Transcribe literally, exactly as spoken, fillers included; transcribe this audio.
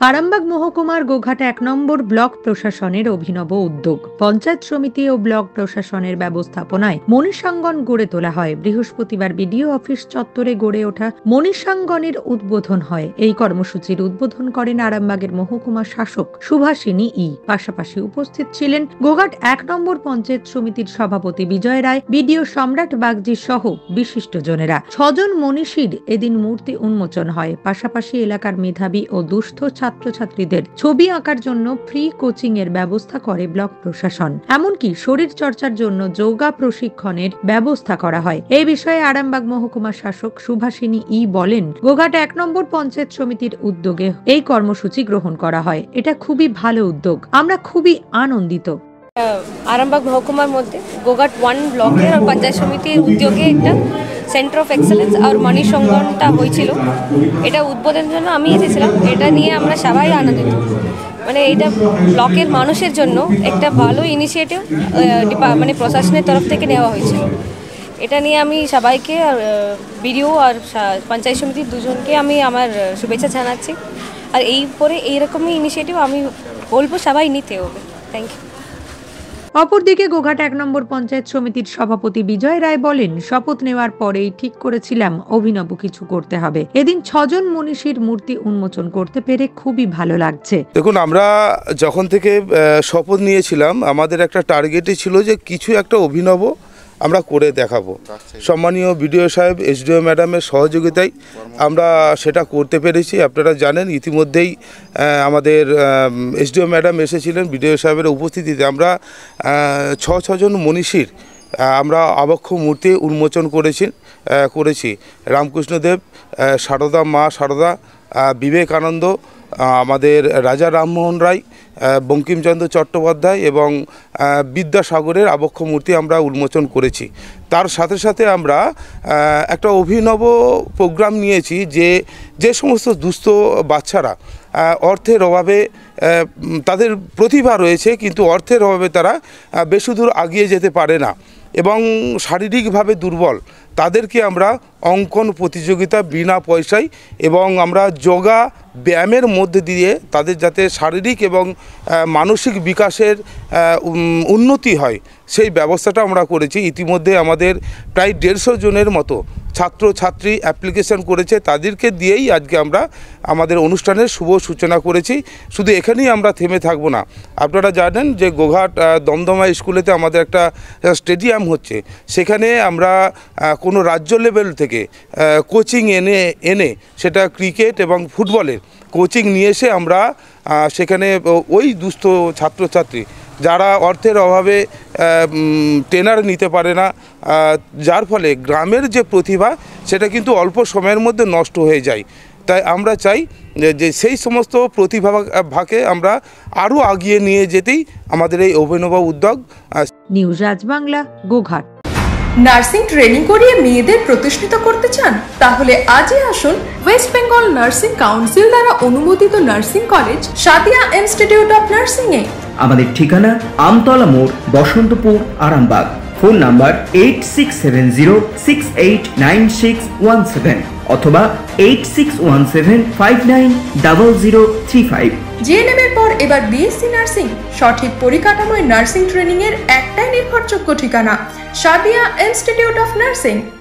আরামবাগ মহকুমার গোঘাট এক নম্বর ব্লক প্রশাসনের অভিনব উদ্যোগ। পঞ্চায়েত সমিতি ও ব্লক প্রশাসনের ব্যবস্থাপনায় মনীষাঙ্গন গড়ে তোলা হয়। বৃহস্পতিবার বিডিও অফিস চত্বরে গড়ে ওঠা মনীষাঙ্গনের উদ্বোধন হয়। এই কর্মসূচির উদ্বোধন করেন আরামবাগের মহকুমা শাসক সুভাষিনী ই। পাশাপাশি উপস্থিত ছিলেন গোঘাট এক নম্বর পঞ্চায়েত সমিতির সভাপতি বিজয় রায়, বিডিও সম্রাট বাগজি সহ বিশিষ্টজনেরা। ছজন মনীষীর এদিন মূর্তি উন্মোচন হয়। পাশাপাশি এলাকার মেধাবী ও দুস্থ ছাত্রছাত্রীদের ছবি আঁকার জন্য ফ্রি কোচিং এর ব্যবস্থা করে ব্লক প্রশাসন। এমনকি শরীর চর্চার জন্য যোগা প্রশিক্ষণের ব্যবস্থা করা হয়। এই বিষয়ে আরামবাগ মহকুমা শাসক সুভাষিনী ই বলেন, গোঘাট এক নম্বর পঞ্চায়েত সমিতির উদ্যোগে এই কর্মসূচি গ্রহণ করা হয়। এটা খুবই ভালো উদ্যোগ, আমরা খুবই আনন্দিত। আরামবাগ মহকুমার মধ্যে গোঘাট ওয়ান ব্লকের আর পঞ্চায়েত সমিতির উদ্যোগে একটা সেন্টার অফ এক্সেলেন্স আর মনীষাঙ্গনটা হয়েছিল। এটা উদ্বোধনের জন্য আমি এসেছিলাম। এটা নিয়ে আমরা সবাই আনন্দিত। মানে এটা ব্লকের মানুষের জন্য একটা ভালো ইনিশিয়েটিভ মানে প্রশাসনের তরফ থেকে নেওয়া হয়েছিল। এটা নিয়ে আমি সবাইকে আর বিডিও আর পঞ্চায়েত সমিতির দুজনকে আমি আমার শুভেচ্ছা জানাচ্ছি। আর এই পরে এইরকমই ইনিশিয়েটিভ আমি বলবো সবাই নিতে হবে। Thank you. অপরদিকে গোঘাট এক নম্বর পঞ্চায়েত সমিতির সভাপতি বিজয় রায় বলেন, শপথ নেওয়ার পরেই ঠিক করেছিলাম অভিনব কিছু করতে হবে। এদিন ছজন মনীষীর মূর্তি উন্মোচন করতে পেরে খুবই ভালো লাগছে। দেখুন, আমরা যখন থেকে শপথ নিয়েছিলাম আমাদের একটা টার্গেটই ছিল যে কিছু একটা অভিনব আমরা করে দেখাবো। সম্মানীয় বিডিও সাহেব, এসডিও ম্যাডামের সহযোগিতায় আমরা সেটা করতে পেরেছি। আপনারা জানেন ইতিমধ্যেই আমাদের এসডিও ম্যাডাম এসেছিলেন। বিডিও সাহেবের উপস্থিতিতে আমরা ছ ছজন মনীষীর আমরা আবক্ষ মূর্তি উন্মোচন করেছি করেছি রামকৃষ্ণদেব, সারদা মা সারদা, বিবেকানন্দ, আমাদের রাজা রামমোহন রায়, বঙ্কিমচন্দ্র চট্টোপাধ্যায় এবং বিদ্যাসাগরের আবক্ষ মূর্তি আমরা উন্মোচন করেছি। তার সাথে সাথে আমরা একটা অভিনব প্রোগ্রাম নিয়েছি যে যে সমস্ত দুস্থ বাচ্চারা অর্থের অভাবে, তাদের প্রতিভা রয়েছে কিন্তু অর্থের অভাবে তারা বেশি দূর এগিয়ে যেতে পারে না এবং শারীরিকভাবে দুর্বল, তাদেরকে আমরা অঙ্কন প্রতিযোগিতা বিনা পয়সায় এবং আমরা যোগা ব্যায়ামের মধ্যে দিয়ে তাদের যাতে শারীরিক এবং মানসিক বিকাশের উন্নতি হয় সেই ব্যবস্থাটা আমরা করেছি। ইতিমধ্যে আমাদের প্রায় দেড়শো জনের মতো ছাত্র ছাত্রী অ্যাপ্লিকেশন করেছে। তাদেরকে দিয়েই আজকে আমরা আমাদের অনুষ্ঠানের শুভ সূচনা করেছি। শুধু এখানেই আমরা থেমে থাকবো না। আপনারা জানেন যে গোঘাট দমদমা স্কুলেতে আমাদের একটা স্টেডিয়াম হচ্ছে, সেখানে আমরা কোনো রাজ্য লেভেল থেকে কোচিং এনে এনে সেটা ক্রিকেট এবং ফুটবলের কোচিং নিয়ে এসে আমরা সেখানে ওই দুস্থ ছাত্রছাত্রী যারা অর্থের অভাবে ট্রেনার নিতে পারে না, যার ফলে গ্রামের যে প্রতিভা সেটা কিন্তু অল্প সময়ের মধ্যে নষ্ট হয়ে যায়। তাই আমরা চাই যে সেই সমস্ত প্রতিভাকে আমরা আরও এগিয়ে নিয়ে যেতেই আমাদের এই অভিনব উদ্যোগ। নিউজ আজ বাংলা, গোঘাট। নার্সিং ট্রেনিং করিয়ে মেয়েদের প্রতিষ্ঠিত করতে চান? তাহলে আজই আসুন ওয়েস্ট বেঙ্গল নার্সিং কাউন্সিল দ্বারা অনুমোদিত nursing college Sadia institute of nursing এ। আমাদের ঠিকানা আমতলা মোড়, Basantapur, Arambagh. Phone number eight six seven zero six eight nine six one seven অথবা eight six one seven five nine double zero three five. GNM এর পর এবার বিএসসি নার্সিং। সঠিক পরিকাঠামোয় নার্সিং ট্রেনিং এর একটাই নির্ভরযোগ্য ঠিকানা, সাদিয়া ইনস্টিটিউট অফ নার্সিং।